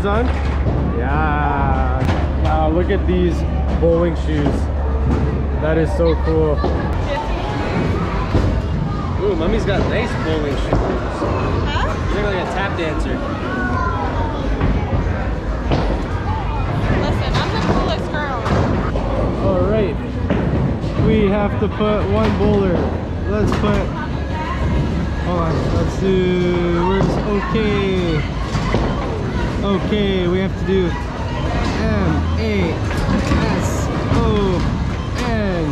on? Yeah. Wow, look at these bowling shoes. That is so cool. Ooh, Mommy's got nice bowling shoes. Huh? You look like a tap dancer. Listen, I'm the coolest girl. Alright. We have to put one bowler. Let's put... Hold on. Let's do... Where's... Okay. Okay, we have to do M-A-S-O-N.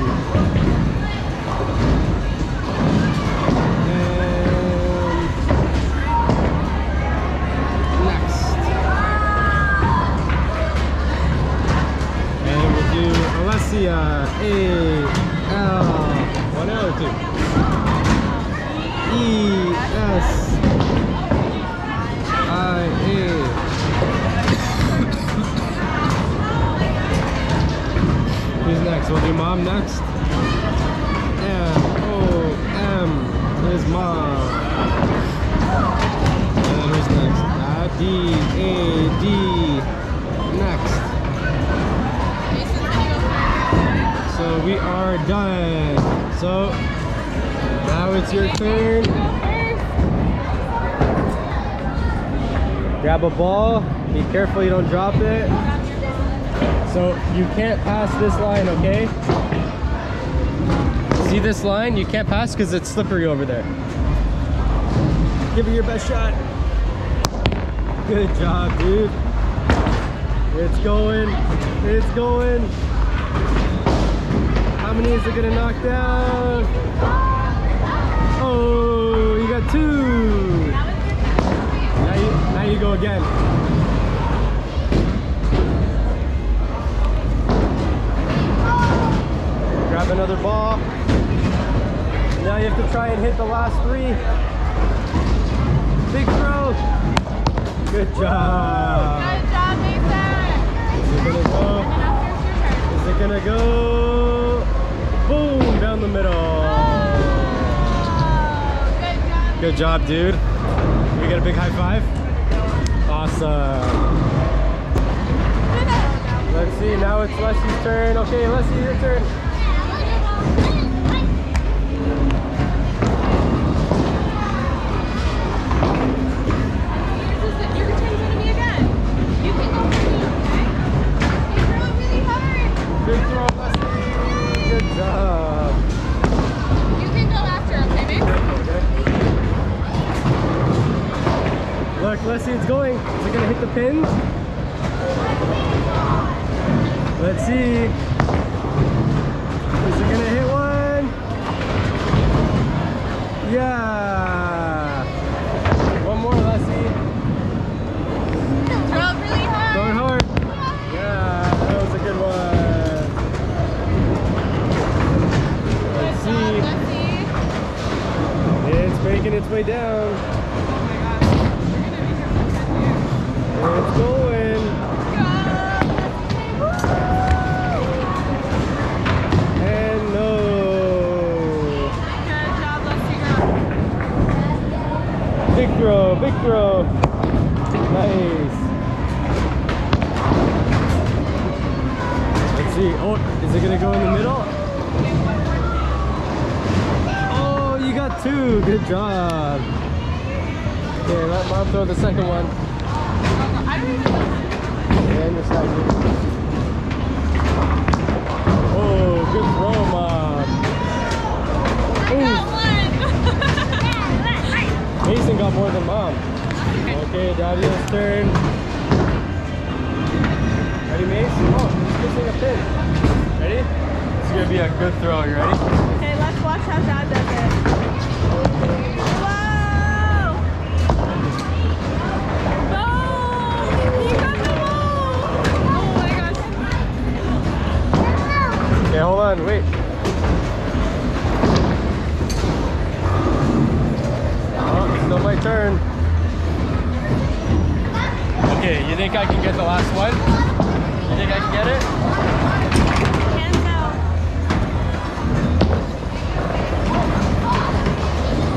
Alessia, A-L, one L or two? E-S-I-A. Who's next? We'll do Mom next. M-O-M is Mom. And then who's next? D-A-D. Next. So we are done. So now it's your turn. Grab a ball. Be careful you don't drop it. So you can't pass this line, okay? See this line? You can't pass because it's slippery over there. Give it your best shot. Good job, dude. It's going. It's going. How many is it gonna knock down? Oh, you got two. Now you go again. Grab another ball. Now you have to try and hit the last three. Big throw. Good job. Good job, Mason. Is it gonna go? Is it gonna go? Boom! Down the middle. Oh, good job. Good job, dude. We get a big high five? Awesome. Let's see, now it's Leslie's turn. Okay, Leslie, your turn. Your turn's gonna be again. You can go for me, okay? You throw it really hard. Good throw, Leslie. Good job. You can go after him, okay, babe? Look, Leslie, it's going. Is it gonna hit the pins? Let's see. Is it gonna hit one? Yeah. One more, Leslie. Throw it really hard. Throw it hard. Yeah, that was a good one. Let's see. It's making its way down. It's going. And no. Good job, Leslie girl. Big throw, big throw. Nice. Let's see. Oh, is it gonna go in the middle? Oh, you got two. Good job. Okay, let Mom throw the second one. I don't even know. And your side. Oh, good throw, Mom. I got one. Mason got more than Mom. Okay, Daddy's turn. Ready, Mason? Oh, he's missing a pin. Ready? It's gonna be a good throw. You ready? Okay, let's watch how Dad does it. Whoa! No! He got the ball! Oh my gosh. Okay, hold on, wait. Oh, it's still my turn. Okay, you think I can get the last one? You think I can get it? Hands out.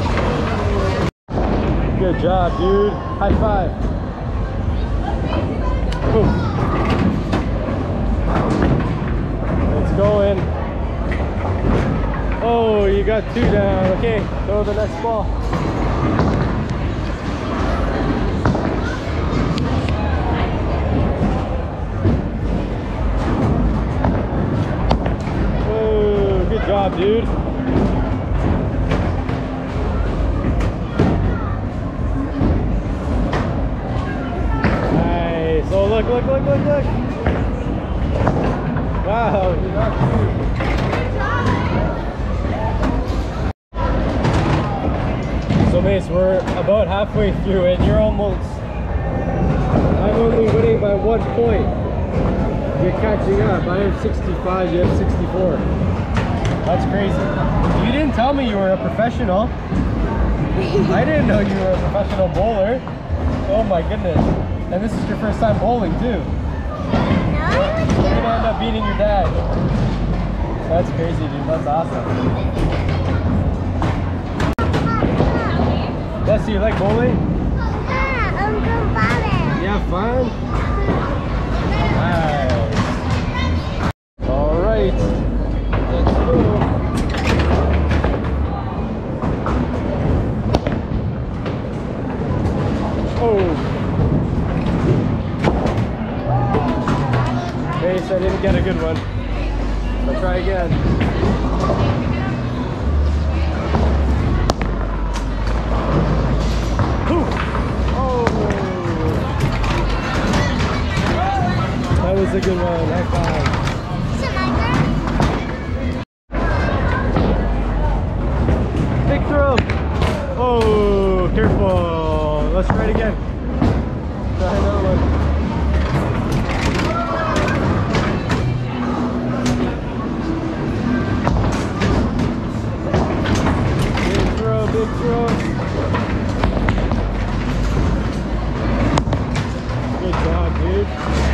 Good job, dude. High five. Boom. It's going. Oh, you got 2 down. Okay, throw the next ball. Oh, good job, dude. Nice. Oh, look. Wow, you got 2. So Mace, we're about halfway through it. You're almost... I'm only winning by 1 point. You're catching up. I have 65, you have 64. That's crazy. You didn't tell me you were a professional. I didn't know you were a professional bowler. Oh my goodness. And this is your first time bowling too. No, You're gonna end up beating your dad. That's crazy, dude. That's awesome. Leslie, you like bowling? Yeah, I'm going bowling. You have fun? Nice. All right. Let's go. Oh. Base, I didn't get a good one. I'll try again. That was a good one. High five. Big throw. Oh, careful. Let's try it again. Try another one. Big throw, big throw. Good job, dude.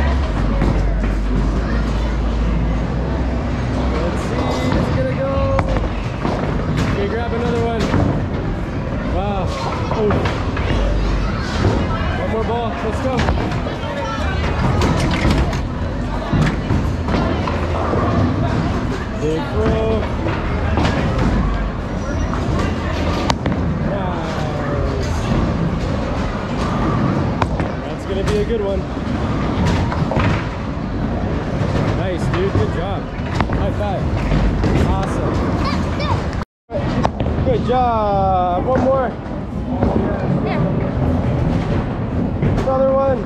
Grab another one. Wow. Oh. One more ball. Let's go. Big throw. Nice. That's going to be a good one. Nice, dude. Good job. High five. Awesome. Good job. One more. Another one.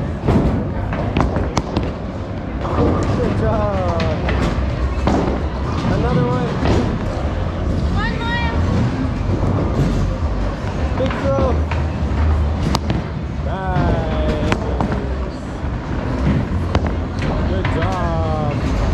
Good job. Another one. One more. Big throw. Nice. Good job.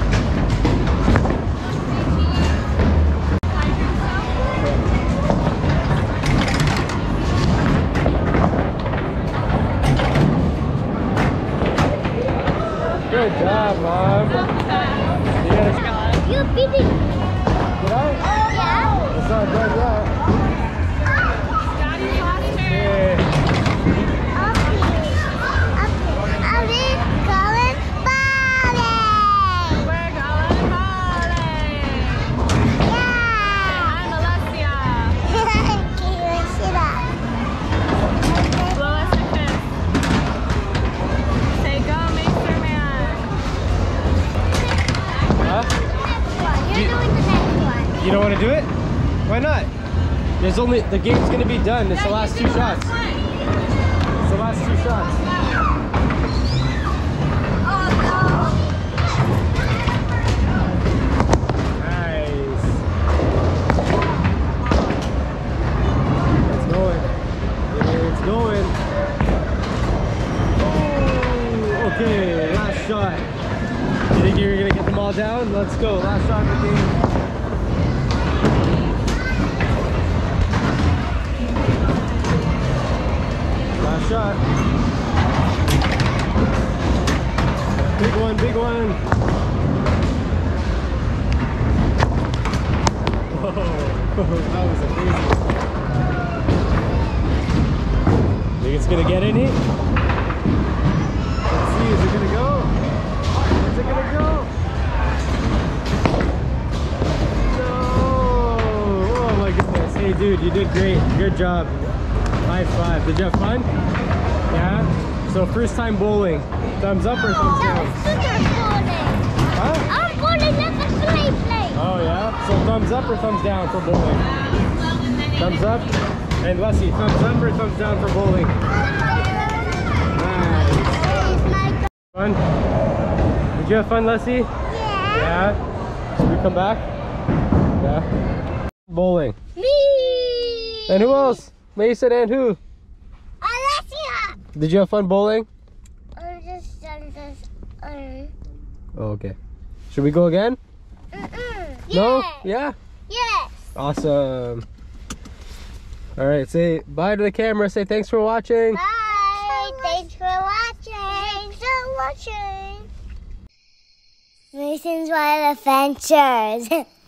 Good job, Mom. You gotta... You're beating. Did I? Yeah. It's not done yet. Daddy lost her. Yeah. Are we going bowling? We're going bowling. Yeah. I'm Alessia. Blow us a kiss. Say go, Mr. Man. Huh? You're doing the next one. You don't want to do it? Why not? There's only... The game's going to be done. It's the last 2 shots. It's the last 2 shots. Nice. It's going. It's going. Oh, okay, last shot. You think you're gonna get them all down? Let's go. Last shot of the game. Last shot. Big one, big one. Whoa, that was a crazy one. Think it's gonna get any? Let's see. Is it gonna go? Is it gonna go? No! Oh my goodness. Hey dude, you did great. Good job. High five. Did you have fun? Yeah? So first time bowling. Thumbs up or thumbs down? Huh? I'm bowling at the play. Oh yeah? So thumbs up or thumbs down for bowling? Thumbs up? And Leslie, thumbs up or thumbs down for bowling? Nice. Fun? Did you have fun, Leslie? Yeah. Yeah? Should we come back? Yeah? Bowling. Me. And who else? Mason and who? Alessia. Did you have fun bowling? I'm just done this. Oh, okay. Should we go again? No? Yeah? Yes. Awesome. Alright, say bye to the camera. Say thanks for watching. Bye. Thanks for watching. Thanks for watching. Mason's Wild Adventures.